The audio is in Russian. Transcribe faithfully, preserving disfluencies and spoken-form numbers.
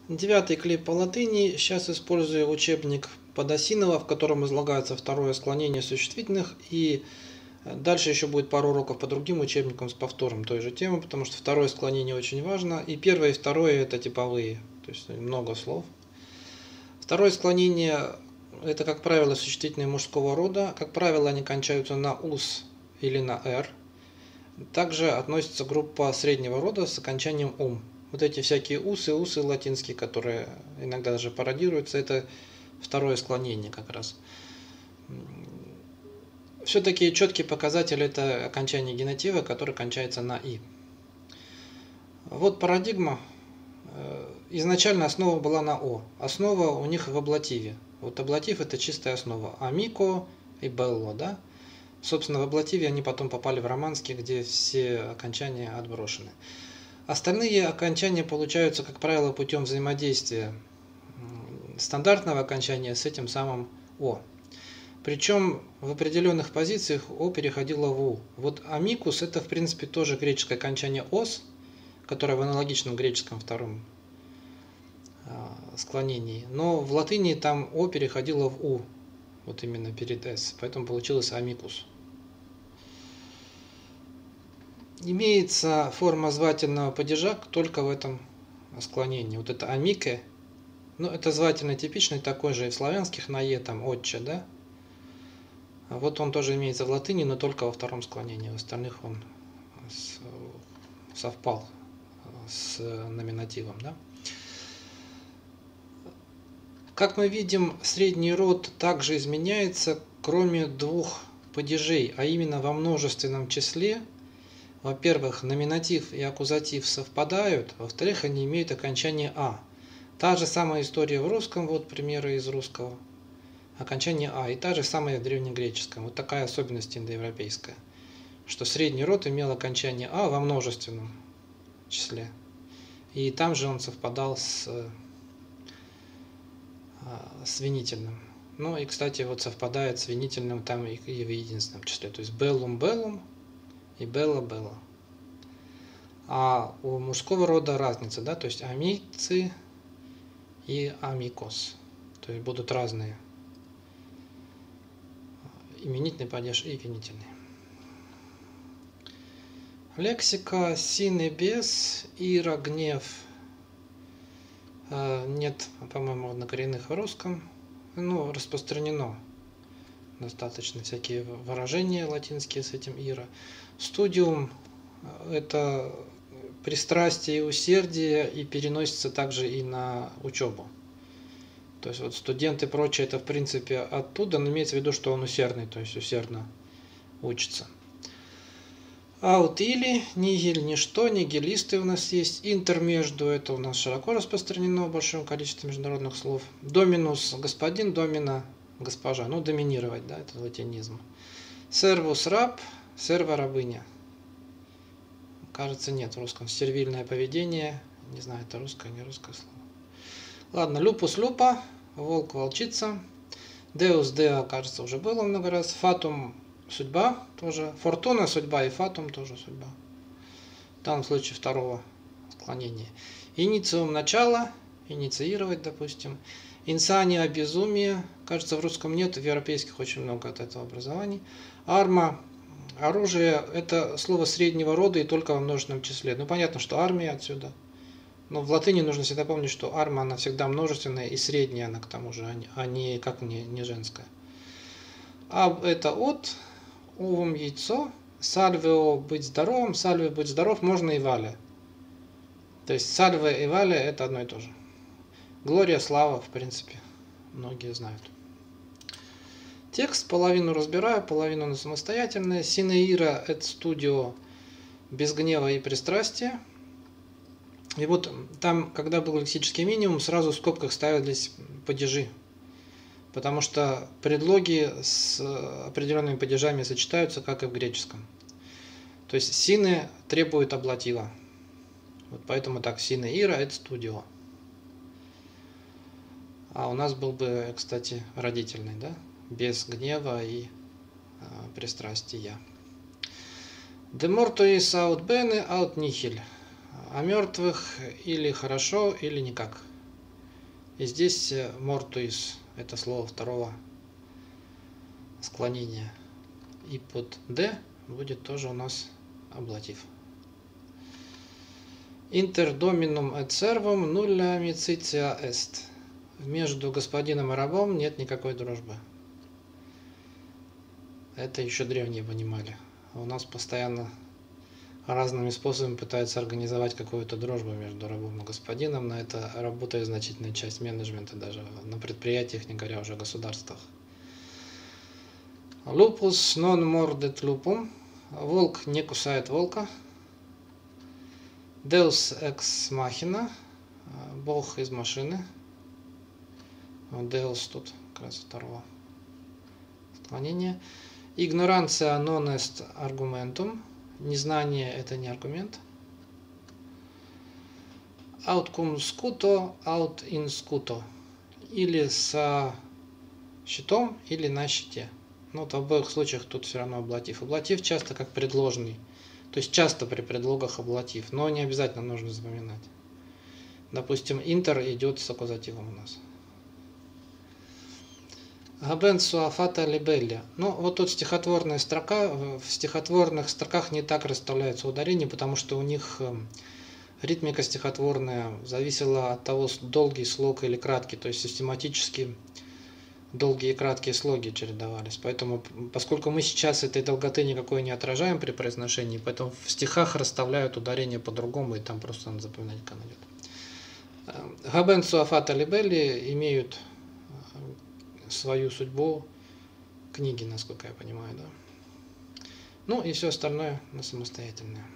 Девятый клип по латыни. Сейчас использую учебник Подосинова, в котором излагается второе склонение существительных. И дальше еще будет пару уроков по другим учебникам с повтором той же темы, потому что второе склонение очень важно. И первое и второе это типовые, то есть много слов. Второе склонение это, как правило, существительные мужского рода. Как правило, они кончаются на ус или на р. Также относится группа среднего рода с окончанием ум. Вот эти всякие усы, усы латинские, которые иногда даже пародируются, это второе склонение как раз. Все-таки четкий показатель это окончание генитива, который кончается на и. Вот парадигма. Изначально основа была на о. Основа у них в аблативе. Вот аблатив это чистая основа. Амико и белло, да? Собственно, в аблативе они потом попали в романский, где все окончания отброшены. Остальные окончания получаются, как правило, путем взаимодействия стандартного окончания с этим самым о. Причем в определенных позициях о переходило в у. Вот амикус это, в принципе, тоже греческое окончание ос, которое в аналогичном греческом втором склонении. Но в латыни там о переходило в у. Вот именно перед с. Поэтому получилось амикус. Имеется форма звательного падежа только в этом склонении. Вот это амике. Ну, это звательно типичный, такой же и в славянских на е, там отче, да? Вот он тоже имеется в латыни, но только во втором склонении. В остальных он совпал с номинативом, да? Как мы видим, средний род также изменяется, кроме двух падежей, а именно во множественном числе. Во-первых, номинатив и аккузатив совпадают, во-вторых, они имеют окончание а. Та же самая история в русском, вот примеры из русского. Окончание а, и та же самая в древнегреческом. Вот такая особенность индоевропейская, что средний род имел окончание а во множественном числе. И там же он совпадал с с винительным. Ну и, кстати, вот совпадает с винительным там и в единственном числе. То есть беллум беллум и белла белла. А у мужского рода разница, да, то есть амицы и амикос. То есть будут разные. Именительный падеж и винительный. Лексика син и без, ира, гнев. Нет, по-моему, однокоренных в русском. Ну, распространено достаточно всякие выражения латинские с этим ира. Студиум – это пристрастие и усердие, и переносится также и на учебу. То есть вот студент и прочее, это в принципе оттуда, но имеется в виду, что он усердный, то есть усердно учится. Аут или, нигиль, ничто, нигилисты у нас есть, интер между, это у нас широко распространено в большом количестве международных слов. Доминус, господин, домина, госпожа, ну доминировать, да, это латинизм. Сервус, раб, серва, рабыня. Кажется, нет в русском. Сервильное поведение, не знаю, это русское, не русское слово. Ладно, люпус, люпа, волк, волчица. Деус, деа, кажется, уже было много раз. Фатум, судьба тоже. Фортуна, судьба, и фатум тоже судьба. В данном случае второго склонения. Инициум, начало, инициировать, допустим. Инсания, безумие. Кажется, в русском нет, в европейских очень много от этого образований. Арма, оружие, это слово среднего рода и только во множественном числе. Ну, понятно, что армия отсюда. Но в латыни нужно всегда помнить, что арма, она всегда множественная и средняя она к тому же, а не как не, не женская. А это от, овум яйцо, сальвео быть здоровым, сальве быть здоров, можно и валя. То есть сальве и валя это одно и то же. Глория, слава, в принципе, многие знают. Текст половину разбираю, половину самостоятельная. Синеира – это студио без гнева и пристрастия. И вот там, когда был лексический минимум, сразу в скобках ставились падежи. Потому что предлоги с определенными падежами сочетаются, как и в греческом. То есть сины требуют аблатива. Вот поэтому так, синеира – это студио. А у нас был бы, кстати, родительный, да? Без гнева и э, пристрастия. De mortuis aut bene aut nihil. О мертвых или хорошо, или никак. И здесь мортуис – это слово второго склонения. И под D будет тоже у нас аблатив. Inter dominum et servum nulla amicitia est. Между господином и рабом нет никакой дружбы. Это еще древние понимали. У нас постоянно разными способами пытаются организовать какую-то дружбу между рабом и господином. На это работает значительная часть менеджмента, даже на предприятиях, не говоря уже о государствах. Lupus non mordet lupum. Волк не кусает волка. Deus ex machina. Бог из машины. Deus тут как раз второго склонения. Ignorantia non est argumentum. Незнание – это не аргумент. Aut cum scuto, aut in scuto. Или со щитом, или на щите. Но вот в обоих случаях тут все равно аблатив. Аблатив часто как предложный. То есть часто при предлогах аблатив, но не обязательно нужно запоминать. Допустим, интер идет с аккузативом у нас. Габенсуа фата либелли. Ну, вот тут стихотворная строка. В стихотворных строках не так расставляются ударения, потому что у них ритмика стихотворная зависела от того, долгий слог или краткий. То есть систематически долгие и краткие слоги чередовались. Поэтому, поскольку мы сейчас этой долготы никакой не отражаем при произношении, поэтому в стихах расставляют ударения по-другому, и там просто надо запоминать, как оно идет. Габенсуа фата либелли имеют свою судьбу книги, насколько я понимаю, да. Ну и все остальное на самостоятельное.